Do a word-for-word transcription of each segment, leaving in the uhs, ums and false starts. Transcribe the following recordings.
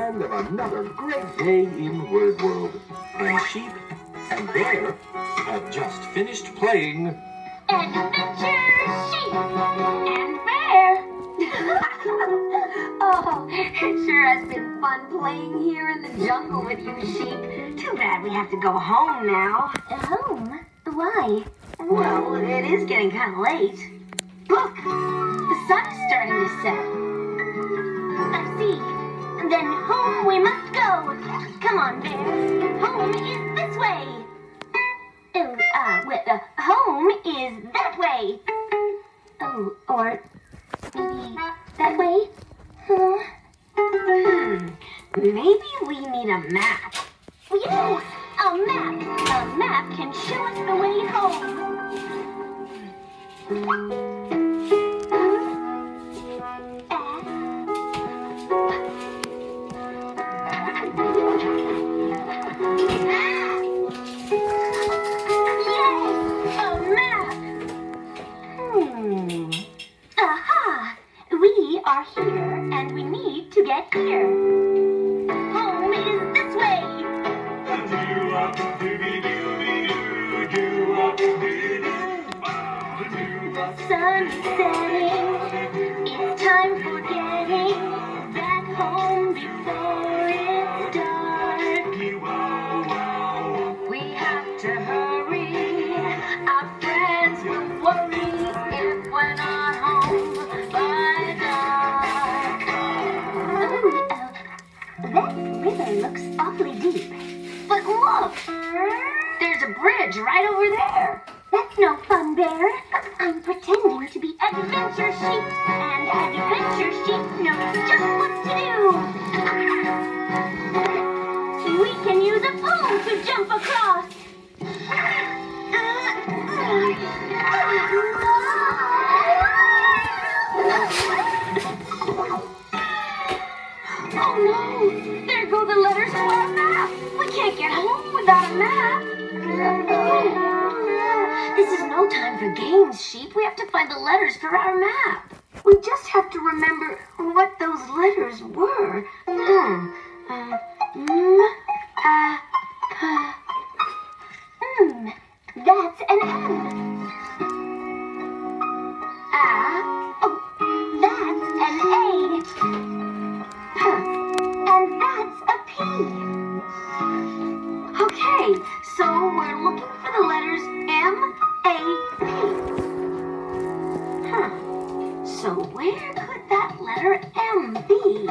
end of another great day in Word World. And Sheep and Bear have just finished playing Adventure Sheep and Bear. Oh, it sure has been fun playing here in the jungle with you, Sheep. Too bad we have to go home now. Home? Why? Well, it is getting kind of late. Look, the sun is starting to set. I see. Then home we must go. Come on, Bear. Home is this way. Oh, uh, well, uh, home is that way. Oh, or maybe that way? Huh? Hmm. Maybe we need a map. Yes, a map. A map can show us the way home. Here, and we need to get here. Home is this way. The sun is setting. It's time for getting back home before it's dark. We have to hurry. Our friends will worry if we're not home by dark. That river looks awfully deep. But look! There's a bridge right over there. That's no fun, Bear. I'm pretending to be Adventure Sheep, and Adventure Sheep knows just what to do. We can use a pole to jump across. Oh no! There go the letters to our map! We can't get home without a map! This is no time for games, Sheep. We have to find the letters for our map. We just have to remember what those letters were. Hmm. Uh, mm, uh, uh, mm. That's an M. Ah. Oh, that's an A. Huh. And that's a P. Okay, so we're looking for the letters M, A, P. Huh. So where could that letter M be?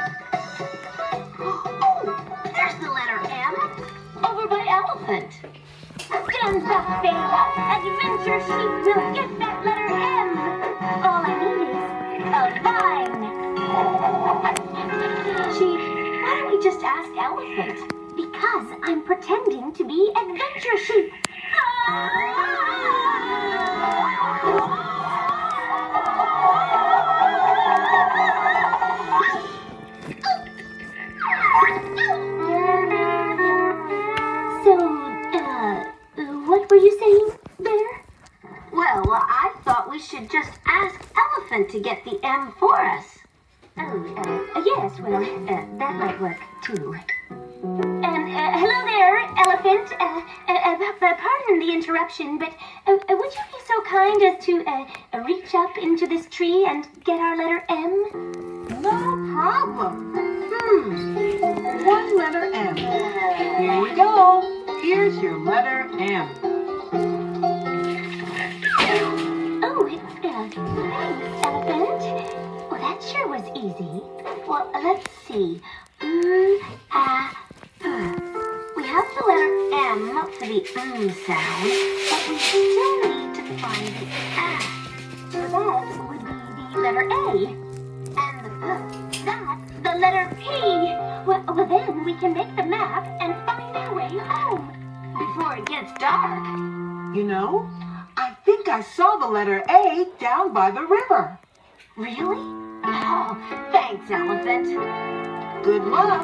Oh, there's the letter M. Over by elephant. Stand back, Bear. Adventure Sheep will get that letter M. All I need is a vine. Sheep, why don't we just ask Elephant? Because I'm pretending to be Adventure Sheep. So, uh, what were you saying, Bear? Well, I thought we should just ask Elephant to get the M for us. Oh, uh, yes, well, uh, that might work, too. And, uh, hello there, Elephant. Uh, uh, uh, pardon the interruption, but uh, uh, would you be so kind as to uh, reach up into this tree and get our letter M? No problem. Hmm. One letter M. Here you go. Here's your letter M. Oh, uh, thanks, Elephant. Well, that sure was easy. Well, uh, let's see. Mm, uh, uh, we have the letter M for the M sound, but we still need to find the A. So that would be the letter A. And the P, that's the letter P. Well, well, then we can make the map and find our way home before it gets dark. You know, I think I saw the letter A down by the river. Really? Oh, thanks, Elephant. Good luck.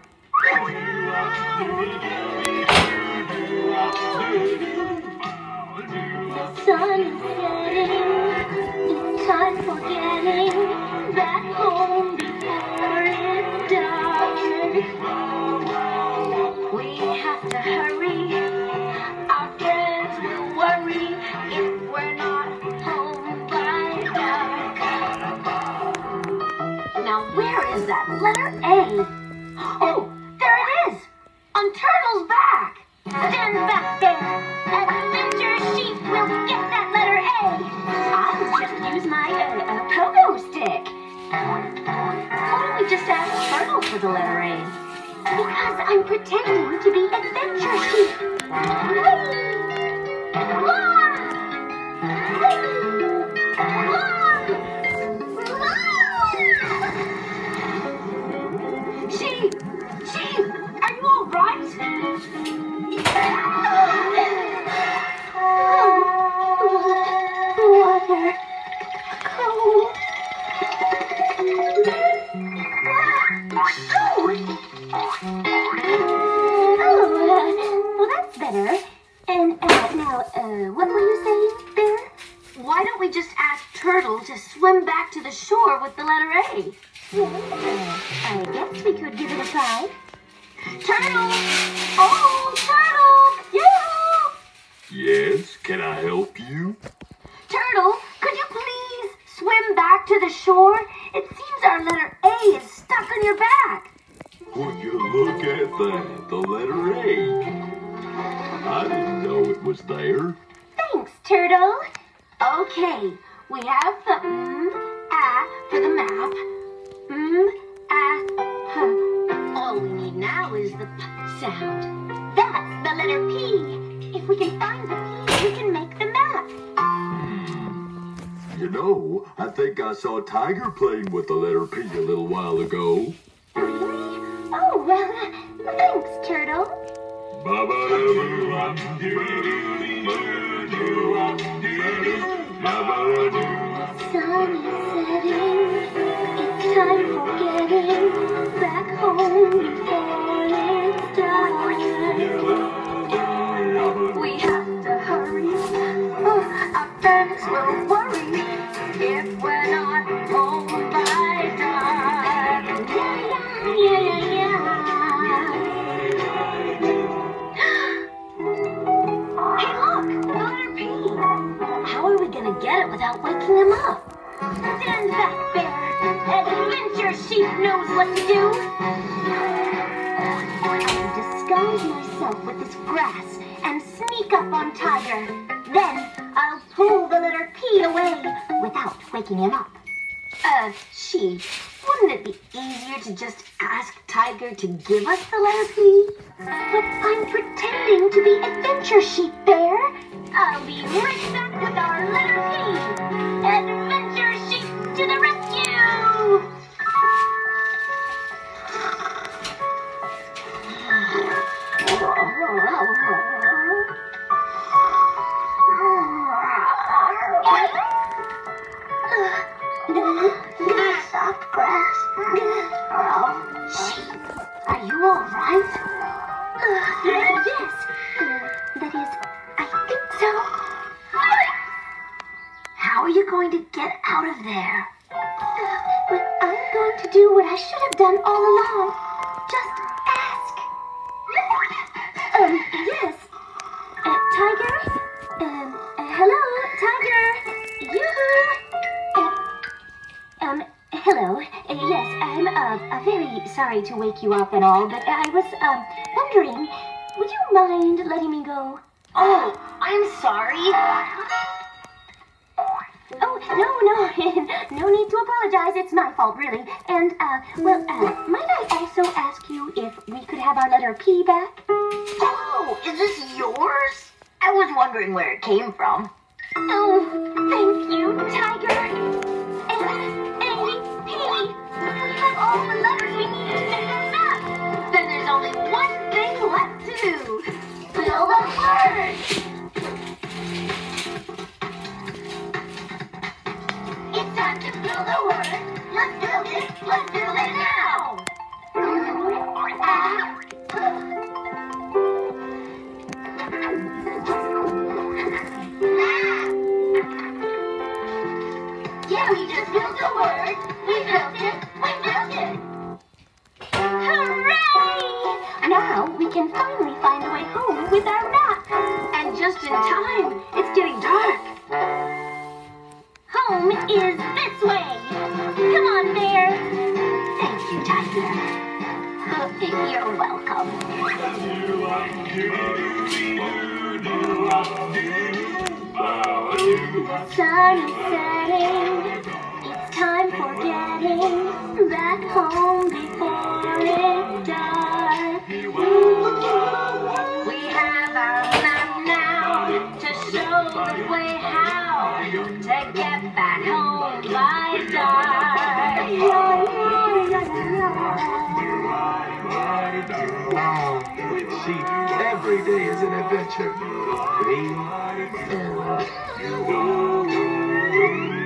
The sun is setting. It's time for getting back home before it's dark. is that letter A? Oh, there it is! On Turtle's back! Stand back there! Adventure Sheep will get that letter A! I'll just use my uh, uh, pogo stick. Why don't we just ask Turtle for the letter A? Because I'm pretending to be Adventure Sheep. Whee! Wah! Whee! Wah! Sheep! Sheep! Are you all right? Water. Cold. Oh, well, that's better. And uh, now, uh, what were you saying, Bear? Why don't we just ask Turtle to swim back to the shore with the letter A? I guess we could give it a try. Turtle! Oh, Turtle! Yeah! Yes, can I help you? Turtle, could you please swim back to the shore? It seems our letter A is stuck on your back. Would you look at that, the letter A? I didn't know it was there. Thanks, Turtle. Okay, we have the mm, ah for the map. Mm, ah, huh. All we need now is the p sound. That's the letter P. If we can find the P, we can make the map. You know, I think I saw Tiger playing with the letter P a little while ago. Really? Oh, well, uh, thanks, Turtle. Sun is setting, it's time for getting back home before it's dark. We have to hurry, oh, our parents will worry if we're not home by dark. Yeah, yeah, yeah, yeah. Hey, look, the letter P. How are we gonna get it without waking him up? Stand back, Bear. Adventure Sheep knows what to do. I'll disguise myself with this grass and sneak up on Tiger. Then I'll pull the letter P away without waking him up. Uh, Sheep, wouldn't it be easier to just ask Tiger to give us the letter P? But I'm pretending to be Adventure Sheep, Bear. I'll be right back with our letter P. Adventure Sheep to the rescue! Soft grass. Oh, Sheep, are you all right? Uh, yes. Uh, that is, I think so. How are you going to get out of there? Uh, well, I'm going to do what I should have done all along. Just ask. Um, yes. Uh, Tiger? Um, uh, hello, Tiger. Yoo-hoo. Uh, um, hello. Uh, yes, I'm, uh, uh, very sorry to wake you up and all, but I was, um, wondering, would you mind letting me go? Oh, I'm sorry. Oh, no, no, no need to apologize. It's my fault, really. And, uh, well, uh, might I also ask you if we could have our letter P back? Oh, is this yours? I was wondering where it came from. Oh, thank you, Tiger. N, A, P. We have all the letters we need to make a map. Then there's only one thing left to do. Fill the words. It's time to build a word. Let's build it. Let's build it now. Ah. Yeah, we just built a word. We built it. We built it. Hooray! Now we can finally find a way home with our map. And just in time. It's getting dark. Home is this way. Come on, Bear. Thank You're welcome. Sun is setting. It's time for getting back home before it's dark. We have our map now to show the way how to get back home by dark. Ah, with sheep, every day is an adventure. Green and